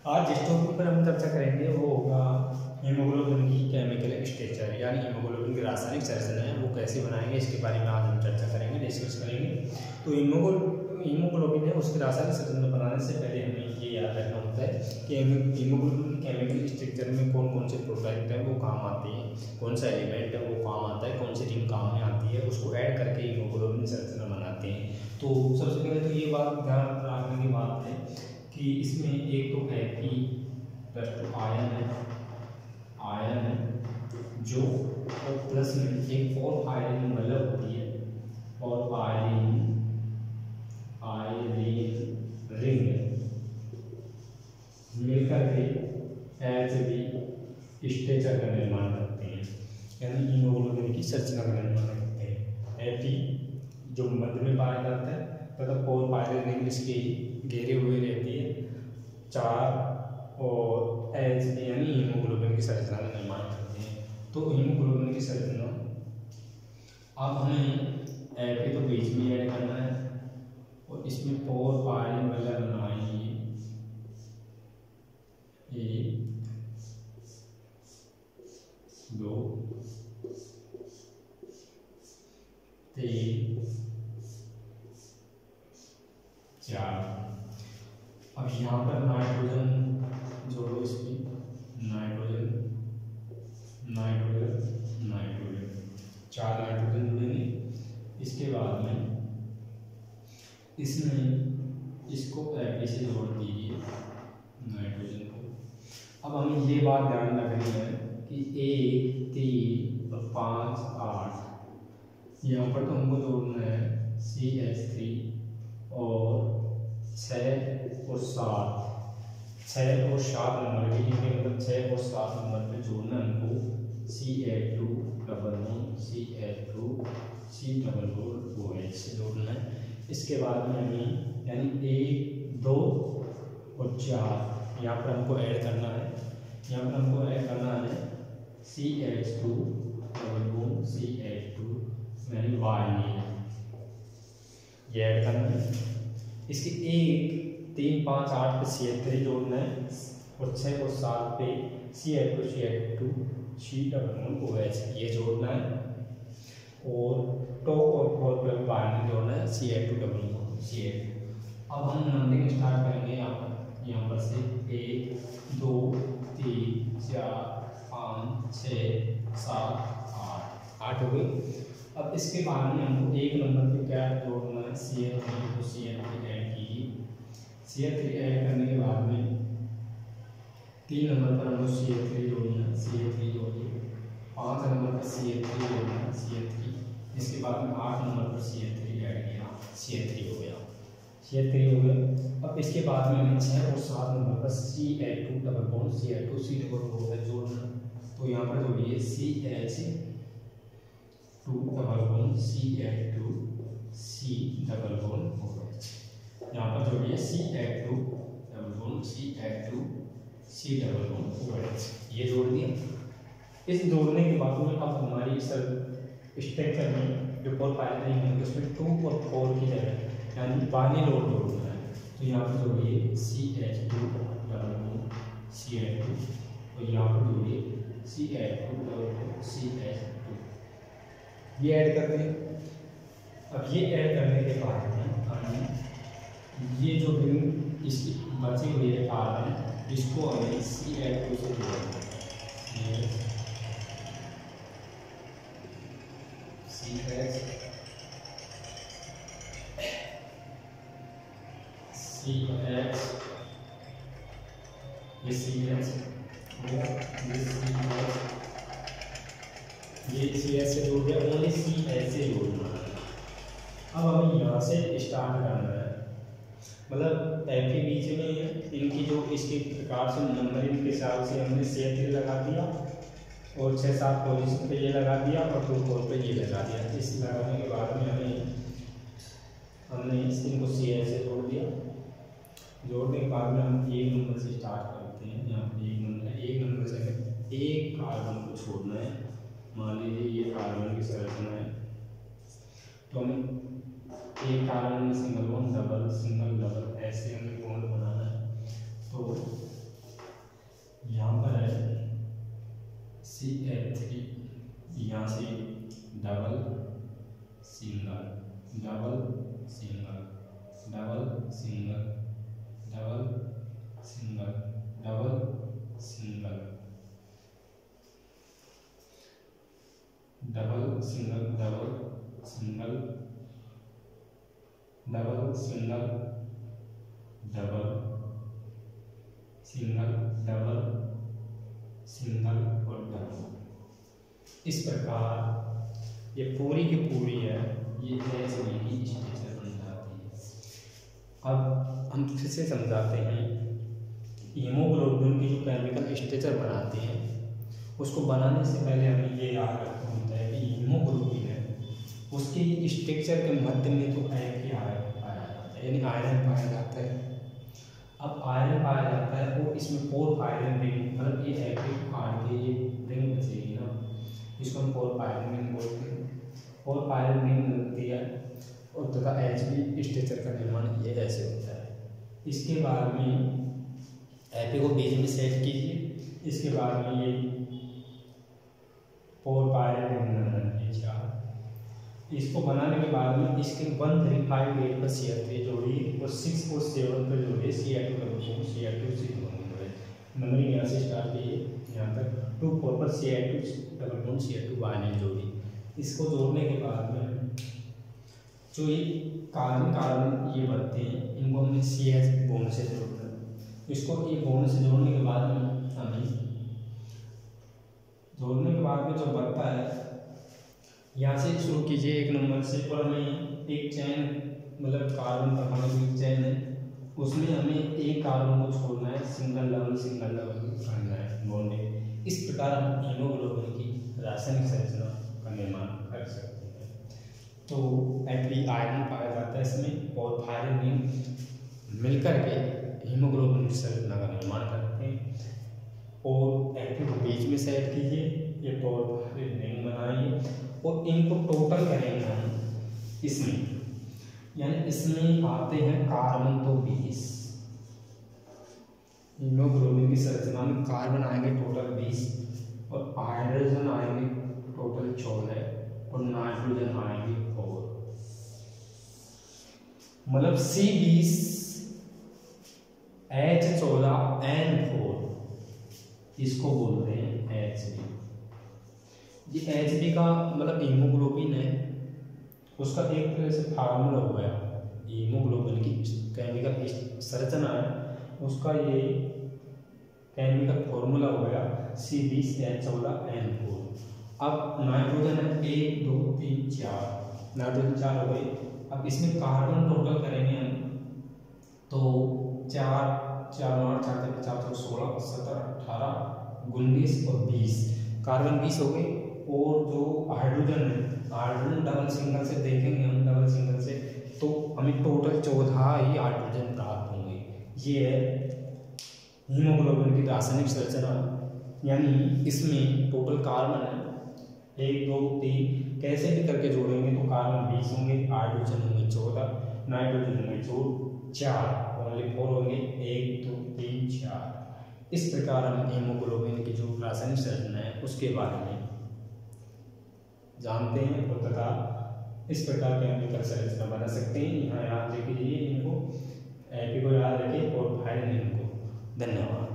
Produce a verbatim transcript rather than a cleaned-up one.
आज जिस टॉपिक पर हम चर्चा करेंगे वो होगा हीमोग्लोबिन की केमिकल स्ट्रक्चर, यानी हीमोग्लोबिन की रासायनिक संरचना है वो कैसे बनाएंगे, इसके बारे में आज हम चर्चा करेंगे, डिस्कस करेंगे। तो हीमोग्लोबिन हीमोग्लोबिन है उसकी रासायनिक संरचना बनाने से पहले हमें ये याद रखना होता है कि हीमोग्लोबिन की केमिकल स्ट्रक्चर में कौन कौन से प्रोडक्ट हैं वो काम आते हैं, कौन सा एलिमेंट है वो काम आता है, कौन सी टीम काम में आती है, उसको ऐड करके हीमोग्लोबिन संरचना बनाते हैं। तो सबसे पहले तो ये बात ध्यान रखने की बात है कि इसमें एक तो एपी प्लस टू आयन है आयन है जो और प्लस में एक और आयरन मतलब होती है और आयरन आयरन रिंग मिलकर के एच बी स्ट्रक्चर का निर्माण करते हैं, यानी हीमोग्लोबिन की संरचना का निर्माण करते हैं। एपी जो मध्य में पाया जाता है तथा फोर पायरन रिंग इसके घेरे हुए रहती है चार, और एच बी यानी हीमोग्लोबिन की संरचना का निर्माण करते हैं। तो हीमोग्लोबिन की संरचना अब हमें एपी तो बीच में ऐड करना है और इसमें फोर पायरन वाला बनाएंगे एक दो तीन चार। अब यहाँ पर नाइट्रोजन जोड़ो, इसमें नाइट्रोजन नाइट्रोजन नाइट्रोजन चार नाइट्रोजन जुड़ेंगे। इसके बाद में इसमें इसको एपी से जोड़ दीजिए नाइट्रोजन को। अब हमें ये बात ध्यान रखनी है कि एक तीन और पाँच आठ यहाँ पर तो हमको जोड़ना है सी एच थ्री और छः और सात छः और सात नंबर के लिए मतलब छः और सात नंबर पे जोड़ना हमको C H two double one C H two C double four O H से जोड़ना है। इसके बाद में हमें यानी एक दो और चार यहाँ पर हमको ऐड करना है, यहाँ पर हमको ऐड करना है C H two double one C H two यानी वाई ये ऐड करना है। इसके एक तीन पाँच आठ पे सी एच थ्री जोड़ना है और छः और सात पे C H two C H two C double one O H ये जोड़ना है और टॉप और फोर पे बाइंडिंग जोड़ना है C H two double one C H. अब हम नंबरिंग स्टार्ट करेंगे यहाँ पर यहाँ पर से एक दो तीन चार पाँच छः सात आठ आठ हो गई। अब इसके बाद में हमको एक नंबर पे क्या जोड़ना है सी एच थ्री को सी एच थ्री ऐड कीजिए। सी एच थ्री ऐड करने के बाद में तीन नंबर पर हमको सी एच थ्री जोड़ना है सी एच थ्री जोड़िए। पाँच नंबर पर सी एच थ्री जोड़ना है सी एच थ्री। इसके बाद में आठ नंबर पर सी एच थ्री ऐड किया सी एच थ्री हो गया सी एच थ्री हो गया। अब इसके बाद में हमें छः और सात नंबर पर C H two double bond C H two C double bond जोड़ना। तो यहाँ पर जोड़िए C H two double bond C H two C double bond O H. यहाँ पर जोड़िए C H two double bond C H two C double bond O H ये जोड़ दिया। इस जोड़ने के बाद में अब हमारी सर स्ट्रक्चर में जो फोर पायरन है उसमें टू और फोर की जगह यानी पानी लोड जोड़ना है। तो यहाँ पर जोड़िए C H two double bond C H two और यहाँ पर जोड़िए C H two double bond C H two ये ऐड करते हैं। अब ये ऐड करने के बाद में हमें ये जो रिंग इसकी बची हुई है कार्बन इसको हमें सी एच टू से जोड़ना है सी एच सी एच ये सी एच ये सी एच ये सी एच से जोड़ दिया, ओनली सी एच से जोड़ना है। अब हमें यहाँ से स्टार्ट करना है मतलब एफ के बीच में इनकी जो इसके प्रकार से नंबर इनके हिसाब से हमने सी एच थ्री लगा दिया और छः सात पोजीशन पे ये लगा दिया और टू फोर पे ये लगा दिया। इस लगाने के बाद में हमें हमने इनको सी एच से जोड़ दिया। जोड़ने के बाद में हम एक नंबर से स्टार्ट करते हैं। यहाँ पर एक नंबर एक नंबर से हमें एक कार्बन को छोड़ना है। मान लीजिए ये कार्बन की संरचना है तो हमें एक कार्बन में single bond double single double ऐसे हमें बॉन्ड बनाना है। तो single double single double single double single double single और डबल। इस प्रकार ये पूरी की पूरी है ये एच बी की स्ट्रक्चर बन जाती है। अब हम फिर से समझाते हैं। हीमोग्लोबिन की जो केमिकल स्ट्रक्चर बनाते हैं उसको बनाने से पहले हमें ये याद रखना होता है कि हीमोग्लोबिन है उसके स्ट्रक्चर के मध्य में तो एक ही आयरन पाया जाता है, यानी आयरन पाया जाता है। अब आयरन पाया जाता है और इसमें फोर आयरन रिंग, मतलब ये एक्टिव कार्ड की ये रिंग बचेगी ना, इसको हम फोर आयरन रिंग बोलते हैं। फोर आयरन रिंग मिलती है और तथा एच बी स्ट्रक्चर का निर्माण ये ऐसे होता है। इसके बाद में एपी को बीच में सेट कीजिए। इसके बाद में ये फोर पायरन रिंग चार, इसको बनाने के बाद में इसके वन थ्री फाइव एट पर सी एच थ्री जोड़िए और सिक्स और सेवन पर जोड़िए C H two double four C H two six जोड़े। नंबरिंग यहाँ से स्टार्ट कीजिए यहाँ तक टू फोर पर C H two double four C H two बाइनल जोड़िए। इसको जोड़ने के बाद में जो ये कार्बन कार्बन ये बनते हैं इनको हमने सी एच बॉन्ड से जोड़ना है। इसको ये बॉन्ड से जोड़ने के बाद में हमें जोड़ने के बाद में जो बनता है यहाँ से शुरू कीजिए एक नंबर से और हमें एक चैन मतलब कार्बन परमाणु की चैन है उसमें हमें एक कार्बन को छोड़ना है, सिंगल डबल सिंगल डबल करना है बॉन्डिंग। इस प्रकार हम हीमोग्लोबिन की रासायनिक संरचना का निर्माण कर सकते हैं। तो एपी आयरन पाया जाता है इसमें और फायरन रिंग मिलकर के हीमोग्लोबिन की संरचना का निर्माण करते हैं। और एपी को बीच में सेट कीजिए, ये और रिंग बनाइए और इनको टोटल करेंगे हम इसमें, यानी इसमें आते हैं कार्बन तो बीस। हीमोग्लोबिन की संरचना में कार्बन आएंगे टोटल बीस और हाइड्रोजन आएंगे टोटल चौदह और नाइट्रोजन आएंगे फोर, मतलब सी बीस एच चौदह एन फोर, इसको बोलते हैं एच बी। ये एच बी का मतलब हीमोग्लोबिन है उसका एक तरह से फार्मूला हो गया। हीमोग्लोबिन की केमिकल संरचना है उसका ये केमिकल फॉर्मूला हो गया सी बीस एच चौदह एन फोर। अब नाइट्रोजन है एक दो तीन चार, नाइट्रोजन चार हो गई। अब इसमें कार्बन टोटल करेंगे हम तो चार चार आठ चार चार चार सोलह सत्रह अठारह उन्नीस और बीस, कार्बन बीस हो गई। और जो हाइड्रोजन है हाइड्रोजन डबल सिंगल से देखेंगे हम डबल सिंगल से तो हमें टोटल चौदह ही हाइड्रोजन प्राप्त होंगे। ये है हीमोग्लोबिन की रासायनिक संरचना, यानी इसमें टोटल कार्बन है एक दो तीन, कैसे भी करके जोड़ेंगे तो कार्बन बीस होंगे, हाइड्रोजन होंगे चौदह, नाइट्रोजन होंगे चौदह चार, ओनली फोर होंगे एक दो तीन चार। इस प्रकार हम हीमोग्लोबिन की जो रासायनिक संरचना है उसके बारे में जानते हैं और तथा इस प्रकार के केमिकल संरचना बना सकते हैं। यहाँ याद रखिए इनको, एपी को याद रखिए और फाइल इनको। धन्यवाद।